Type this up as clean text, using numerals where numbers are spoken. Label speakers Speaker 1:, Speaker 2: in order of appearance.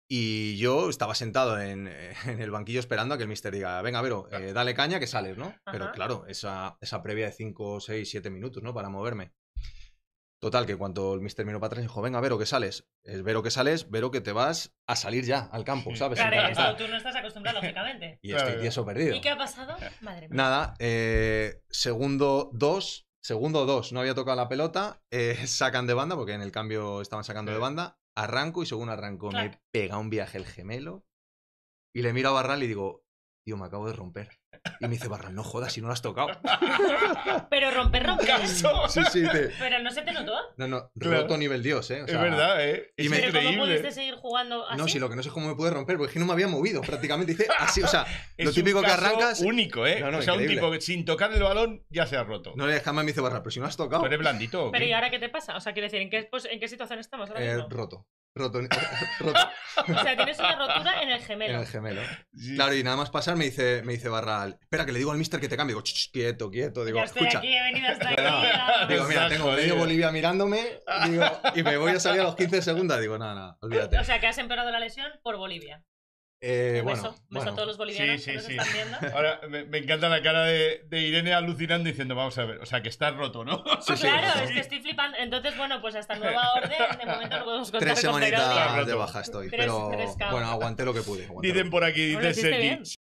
Speaker 1: Y yo estaba sentado en el banquillo esperando a que el mister diga, venga, Vero, dale caña que sales, ¿no? Pero
Speaker 2: Ajá.
Speaker 1: claro, esa previa de 5, 6, 7 minutos, ¿no? Para moverme. Total, que cuando el mister miró para atrás dijo, venga, Vero, que sales. Es Vero que sales, Vero que te vas a salir ya al campo, ¿sabes? Sin
Speaker 2: Claro, esto
Speaker 1: calentar.
Speaker 2: tú no estás acostumbrado, lógicamente.
Speaker 1: Y estoy
Speaker 3: Claro.
Speaker 1: tieso perdido.
Speaker 2: ¿Y qué ha pasado? Madre mía.
Speaker 1: Nada, segundo 2, no había tocado la pelota, sacan de banda, porque en el cambio estaban sacando de banda, arranco y según arranco
Speaker 2: Claro.
Speaker 1: me pega un viaje el gemelo y le miro a Barral y digo, tío, me acabo de romper. Y me dice Barral, no jodas si no lo has tocado.
Speaker 2: Pero romper.
Speaker 3: ¡Caso!
Speaker 1: Sí, sí,
Speaker 2: Pero no se te notó.
Speaker 1: no,
Speaker 3: Claro.
Speaker 1: roto nivel Dios, ¿eh? O sea,
Speaker 3: Es verdad, ¿eh?
Speaker 1: y
Speaker 3: Es
Speaker 1: me-
Speaker 2: Pero ¿cómo pudiste
Speaker 3: increíble.
Speaker 2: seguir jugando así?
Speaker 1: No, si lo que no sé es cómo me puede romper, porque es que no me había movido prácticamente. Dice así, o sea,
Speaker 3: Es
Speaker 1: lo típico
Speaker 3: un
Speaker 1: que
Speaker 3: caso
Speaker 1: arrancas.
Speaker 3: único, ¿eh?
Speaker 1: No,
Speaker 3: o sea,
Speaker 1: increíble.
Speaker 3: un tipo que sin tocar el balón ya se ha roto.
Speaker 1: No le jamás me dice Barral, pero si no has tocado.
Speaker 3: ¿Tú eres blandito o
Speaker 2: Pero
Speaker 3: qué?
Speaker 2: ¿y ahora qué te pasa? O sea, quiero decir, ¿en qué situación estamos ahora mismo?
Speaker 1: Roto. Roto.
Speaker 2: O sea, tienes una rotura en el
Speaker 1: En
Speaker 2: gemelo.
Speaker 1: el gemelo.
Speaker 3: Sí.
Speaker 1: Claro, y nada más pasar me dice Barral, espera, que le digo al mister que te cambie. Digo, quieto. Digo,
Speaker 2: Ya estoy
Speaker 1: escucha.
Speaker 2: aquí, he venido hasta aquí.
Speaker 1: Digo, mira,
Speaker 3: Estás
Speaker 1: tengo
Speaker 3: jodido.
Speaker 1: medio Bolivia mirándome digo, y me voy a salir a los 15 segundos. Digo, nada, olvídate.
Speaker 2: O sea, que has empeorado la lesión por Bolivia.
Speaker 1: Bueno,
Speaker 2: Beso a todos los bolivianos
Speaker 3: Sí,
Speaker 2: que nos
Speaker 3: sí.
Speaker 2: están viendo.
Speaker 3: Ahora, me encanta la cara de Irene alucinando diciendo, vamos a ver, o sea, que estás roto, ¿no?
Speaker 1: Sí, sí,
Speaker 2: Claro,
Speaker 1: roto.
Speaker 2: es que estoy flipando. Entonces, bueno, pues hasta nueva orden, de momento no podemos contar
Speaker 1: 3
Speaker 2: con Verónica.
Speaker 1: semanitas de baja estoy.
Speaker 2: Tres
Speaker 1: Pero
Speaker 2: caos.
Speaker 1: bueno, aguanté lo que pude. aguanté lo que
Speaker 3: Dicen por aquí,
Speaker 2: Bueno,
Speaker 3: dice
Speaker 2: hiciste
Speaker 3: Sergi,
Speaker 2: bien.